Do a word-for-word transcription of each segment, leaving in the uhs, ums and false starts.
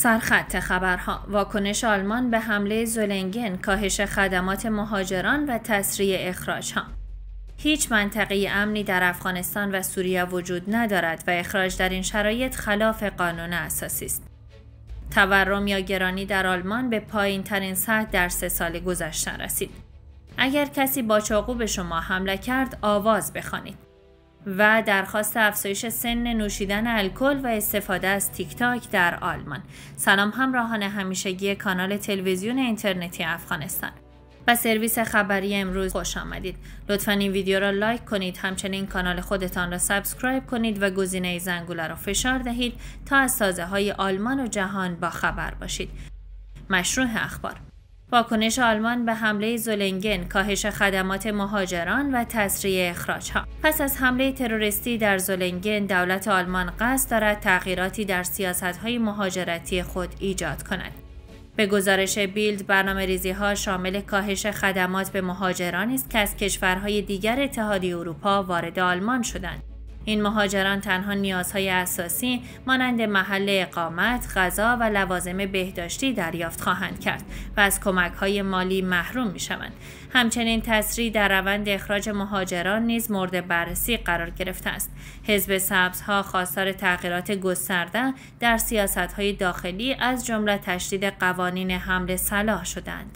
سرخط خبرها: واکنش آلمان به حمله زولنگن، کاهش خدمات مهاجران و تسریع اخراجها. هیچ منطقه امنی در افغانستان و سوریه وجود ندارد و اخراج در این شرایط خلاف قانون اساسی است. تورم یا گرانی در آلمان به پایین ترین سطح در سه سال گذشته رسید. اگر کسی با چاقو به شما حمله کرد، آواز بخوانید. و درخواست افزایش سن نوشیدن الکل و استفاده از تیک تاک در آلمان. سلام همراهان همیشگی کانال تلویزیون اینترنتی افغانستان. و سرویس خبری امروز خوش آمدید. لطفاً این ویدیو را لایک کنید، همچنین کانال خودتان را سابسکرایب کنید و گزینه زنگوله را فشار دهید تا از تازه‌های آلمان و جهان با خبر باشید. مشروع اخبار: واکنش آلمان به حمله زولنگن، کاهش خدمات مهاجران و تسریع اخراجها. پس از حمله تروریستی در زولنگن، دولت آلمان قصد دارد تغییراتی در سیاست‌های مهاجرتی خود ایجاد کند. به گزارش بیلد، برنامه‌ریزی‌ها شامل کاهش خدمات به مهاجرانی است که از کشورهای دیگر اتحادیه اروپا وارد آلمان شدند. این مهاجران تنها نیازهای اساسی مانند محل اقامت، غذا و لوازم بهداشتی دریافت خواهند کرد و از کمک‌های مالی محروم می‌شوند. همچنین تسریع در روند اخراج مهاجران نیز مورد بررسی قرار گرفته است. حزب سبزها خواستار تغییرات گسترده در سیاست‌های داخلی از جمله تشدید قوانین حمل سلاح شدند.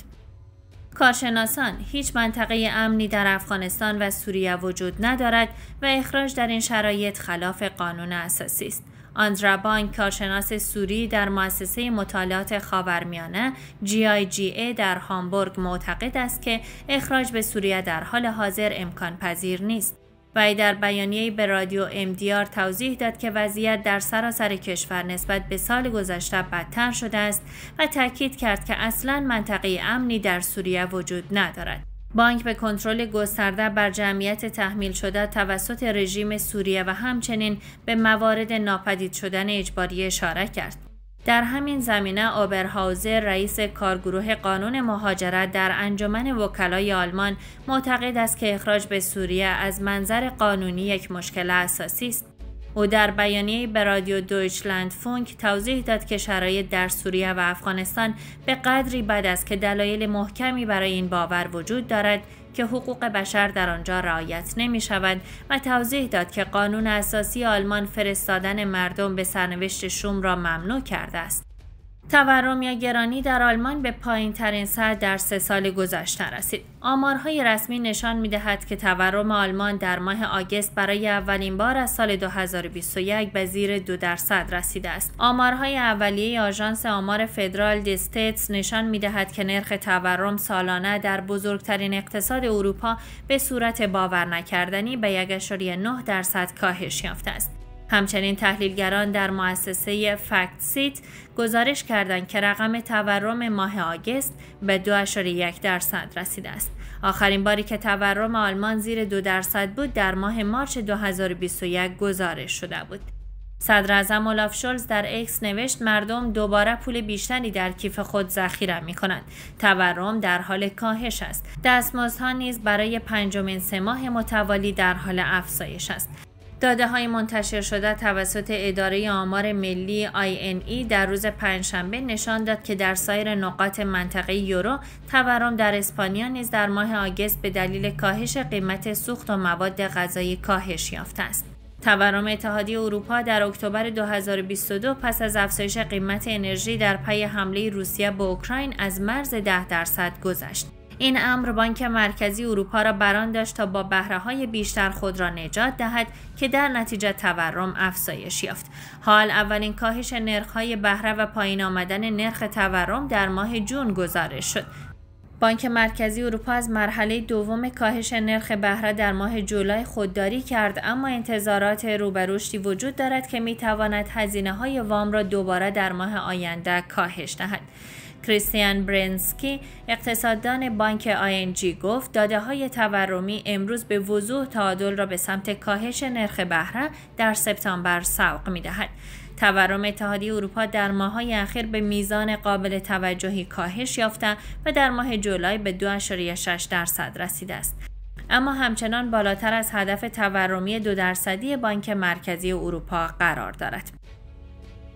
کارشناسان: هیچ منطقه امنی در افغانستان و سوریه وجود ندارد و اخراج در این شرایط خلاف قانون اساسی است. آندرا بانک، کارشناس سوری در مؤسسه مطالعات خاورمیانه جی آی جی ای در هامبورگ، معتقد است که اخراج به سوریه در حال حاضر امکان پذیر نیست. وی در بیانیه‌ای به رادیو ام دی آر توضیح داد که وضعیت در سراسر کشور نسبت به سال گذشته بدتر شده است و تاکید کرد که اصلاً منطقه امنی در سوریه وجود ندارد. بانک به کنترل گسترده بر جمعیت تحمیل شده توسط رژیم سوریه و همچنین به موارد ناپدید شدن اجباری اشاره کرد. در همین زمینه آبرهاوزر، رئیس کارگروه قانون مهاجرت در انجمن وکلای آلمان، معتقد است که اخراج به سوریه از منظر قانونی یک مشکل اساسی است. او در بیانیه‌ای به رادیو دویچلند فونک توضیح داد که شرایط در سوریه و افغانستان به قدری بد است که دلایل محکمی برای این باور وجود دارد که حقوق بشر در آنجا رعایت نمی شود و توضیح داد که قانون اساسی آلمان فرستادن مردم به سرنوشت شوم را ممنوع کرده است. تورم یا گرانی در آلمان به پایین ترین سطح در سه سال گذشته رسید. آمارهای رسمی نشان می دهد که تورم آلمان در ماه آگوست برای اولین بار از سال دو هزار و بیست و یک به زیر دو درصد رسیده است. آمارهای اولیه آژانس آمار فدرال دیستیتس نشان می دهد که نرخ تورم سالانه در بزرگترین اقتصاد اروپا به صورت باور نکردنی به یک ممیز نه درصد کاهش یافته است. همچنین تحلیلگران در مؤسسه فکت سیت گزارش کردند که رقم تورم ماه آگوست به دو ممیز یک درصد رسیده است. آخرین باری که تورم آلمان زیر دو درصد بود در ماه مارس دو هزار و بیست و یک گزارش شده بود. صدر اعظم اولاف شولز در ایکس نوشت مردم دوباره پول بیشتری در کیف خود ذخیره می کنند. تورم در حال کاهش است. دستمزدها نیز برای پنجمین سه ماه متوالی در حال افزایش است. داده های منتشر شده توسط اداره آمار ملی آی ان ای در روز پنجشنبه نشان داد که در سایر نقاط منطقه یورو تورم در اسپانیا نیز در ماه آگوست به دلیل کاهش قیمت سوخت و مواد غذایی کاهش یافته است. تورم اتحادیه اروپا در اکتبر دو هزار و بیست و دو پس از افزایش قیمت انرژی در پی حمله روسیه به اوکراین از مرز ده درصد گذشت. این امر بانک مرکزی اروپا را بران داشت تا با بهره‌های بیشتر خود را نجات دهد که در نتیجه تورم افزایش یافت. حال اولین کاهش نرخ‌های بهره و پایین آمدن نرخ تورم در ماه جون گزارش شد. بانک مرکزی اروپا از مرحله دوم کاهش نرخ بهره در ماه جولای خودداری کرد، اما انتظارات رو به رشدی وجود دارد که می‌تواند هزینه‌های وام را دوباره در ماه آینده کاهش دهد. کریستیان برنسکی، اقتصاددان بانک آی ان جی، گفت داده‌های تورمی امروز به وضوح تعادل را به سمت کاهش نرخ بهره در سپتامبر سوق می‌دهد. تورم اتحادیه اروپا در ماه‌های اخیر به میزان قابل توجهی کاهش یافته و در ماه جولای به دو ممیز شش درصد رسیده است. اما همچنان بالاتر از هدف تورمی دو درصدی بانک مرکزی اروپا قرار دارد.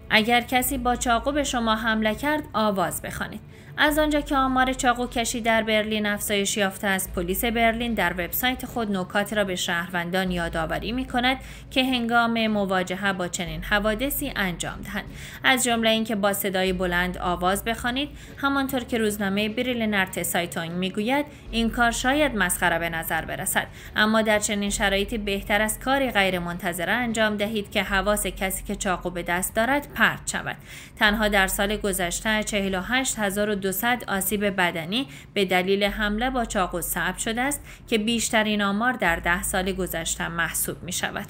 اگر کسی با چاقو به شما حمله کرد آواز بخوانید. از آنجا که آمار چاقو کشی در برلین افزایش یافته است، پلیس برلین در وبسایت خود نکاتی را به شهروندان یادآوری می‌کند که هنگام مواجهه با چنین حوادثی انجام دهند، از جمله اینکه با صدای بلند آواز بخوانید. همانطور که روزنامه بریلنر تسایتونگ میگوید این کار شاید مسخره به نظر برسد، اما در چنین شرایطی بهتر است کاری غیرمنتظره انجام دهید که حواس کسی که چاقو به دست دارد پرت شود. تنها در سال گذشته چهل و هشت هزار و دویست آسیب بدنی به دلیل حمله با چاقو ثبت شده است که بیشترین آمار در ده سال گذشته محسوب می شود.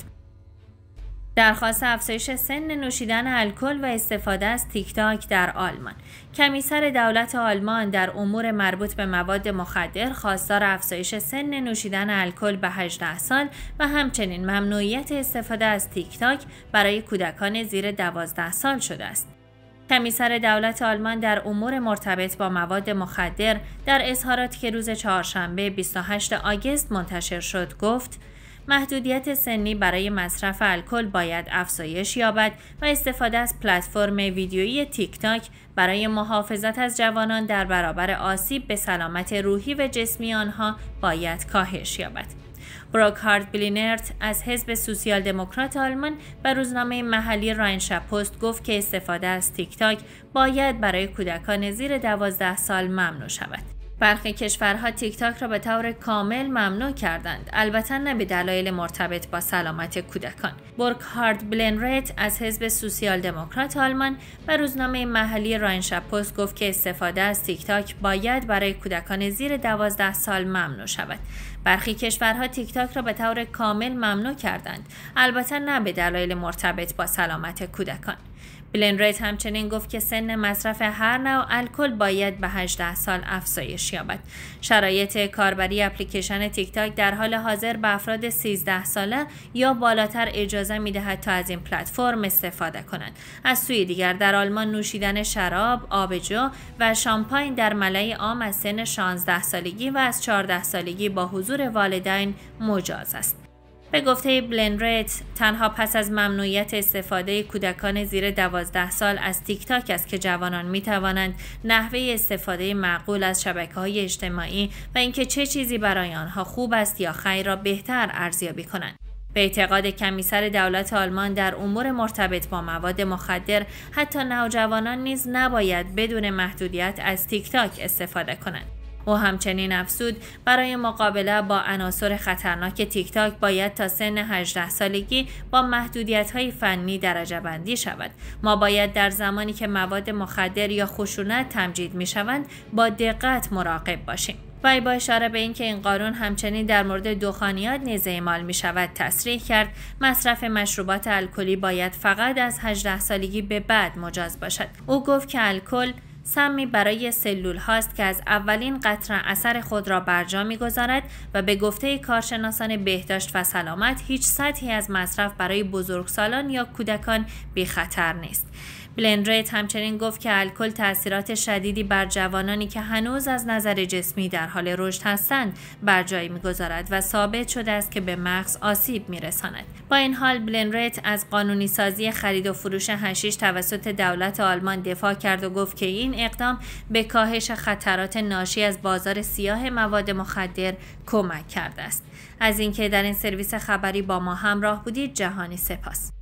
درخواست افزایش سن نوشیدن الکل و استفاده از تیک تاک در آلمان. کمیسر دولت آلمان در امور مربوط به مواد مخدر خواستار افزایش سن نوشیدن الکل به هجده سال و همچنین ممنوعیت استفاده از تیک تاک برای کودکان زیر دوازده سال شده است. کمیسر دولت آلمان در امور مرتبط با مواد مخدر در اظهاراتی که روز چهارشنبه بیست و هشتم آگوست منتشر شد گفت: محدودیت سنی برای مصرف الکل باید افزایش یابد و استفاده از پلتفرم ویدیویی تیک تاک برای محافظت از جوانان در برابر آسیب به سلامت روحی و جسمی آنها باید کاهش یابد. بروکهارد بلینرت از حزب سوسیال دموکرات آلمان به روزنامه محلی راینشا پست گفت که استفاده از تیک تاک باید برای کودکان زیر دوازده سال ممنوع شود. برخی کشورها تیک تاک را به طور کامل ممنوع کردند، البته نه به دلایل مرتبط با سلامت کودکان. بورکهارد بلینرت از حزب سوسیال دموکرات آلمان به روزنامه محلی راینشا پست گفت که استفاده از تیک تاک باید برای کودکان زیر دوازده سال ممنوع شود. برخی کشورها تیک تاک را به طور کامل ممنوع کردند، البته نه به دلایل مرتبط با سلامت کودکان. بلینرت همچنین گفت که سن مصرف هر نوع الکل باید به هجده سال افزایش یابد. شرایط کاربری اپلیکیشن تیک تاک در حال حاضر به افراد سیزده ساله یا بالاتر اجازه می‌دهد تا از این پلتفرم استفاده کنند. از سوی دیگر در آلمان نوشیدن شراب، آبجو و شامپاین در ملأ عام از سن شانزده سالگی و از چهارده سالگی با حضور والدین مجاز است. به گفته بلینرت، تنها پس از ممنوعیت استفاده کودکان زیر دوازده سال از تیک تاک است که جوانان می توانند نحوه استفاده معقول از شبکه‌های اجتماعی و اینکه چه چیزی برای آنها خوب است یا خیر را بهتر ارزیابی کنند. به اعتقاد کمیسر دولت آلمان در امور مرتبط با مواد مخدر، حتی نوجوانان نیز نباید بدون محدودیت از تیک تاک استفاده کنند. او همچنین افزود برای مقابله با عناصر خطرناک تیک تاک باید تا سن هجده سالگی با محدودیت‌های فنی درجه بندی شود. ما باید در زمانی که مواد مخدر یا خشونت تمجید می‌شوند با دقت مراقب باشیم. وی با اشاره به اینکه این قانون همچنین در مورد دخانیات نیز اعمال می شود تصریح کرد مصرف مشروبات الکلی باید فقط از هجده سالگی به بعد مجاز باشد. او گفت که الکل سمی برای سلول هاست که از اولین قطره اثر خود را برجا می‌گذارد و به گفته کارشناسان بهداشت و سلامت هیچ سطحی از مصرف برای بزرگسالان یا کودکان بی خطر نیست. بلینرت همچنین گفت که الکل تأثیرات شدیدی بر جوانانی که هنوز از نظر جسمی در حال رشد هستند بر جای می‌گذارد و ثابت شده است که به مغز آسیب می‌رساند. با این حال بلینرت از قانونی سازی خرید و فروش حشیش توسط دولت آلمان دفاع کرد و گفت که این اقدام به کاهش خطرات ناشی از بازار سیاه مواد مخدر کمک کرده است. از اینکه در این سرویس خبری با ما همراه بودید جهانی سپاس.